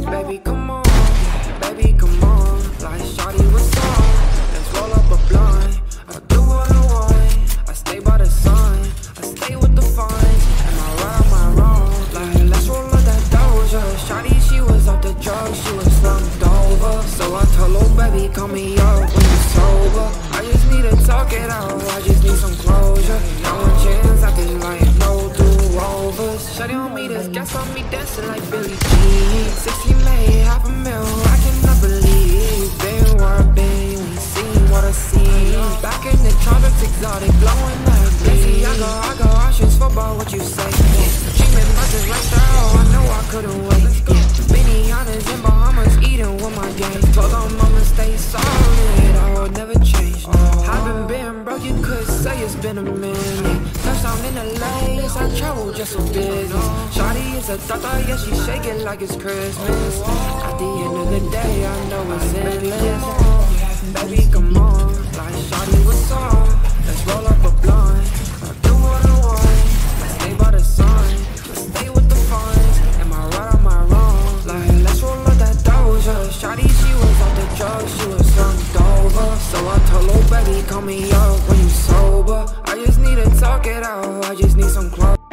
Baby, come on, baby, come on. Like shawty, what's up? Let's roll up a blunt. I'll do what I want. I stay by the sun. I stay with the fines. Am I right, am I wrong? Like, let's roll up that Doja. Shawty, she was off the drugs. She was slumped over. So I told her, baby, call me up when you're sober. I just need to talk it out. I just need some closure. Not one chance at this life, no do-overs. Shawty on me, this gas on me, dancing like Billie Jean. 60 made $500,000, I cannot believe. Been where I've been, we seen what I seen. Back in the tropics, exotic, blowing like Daisy. I go, options for about what you say. Dreaming about this lifestyle, I know I couldn't wait. Benihana's in Bahamas, eating with my gang. Told them I'ma stay solid, I will never change. Haven't been broke, you could say it's been a minute. Touchdown in the lanes, I travel just for business. Shawty is a daughter, yeah, she shake it like it's Christmas. At the end of the day, I know it's endless. Baby, come on, like shawty, what's up? Let's roll up a blunt. I'll do what I want. I stay by the sun. I stay with the funds. Am I right, am I wrong? Like, let's roll up that Doja. Shawty, she was off the drugs. She was slumped over. So I told her, baby, call me up when you sober. I just need to talk it out. I just need some clothes.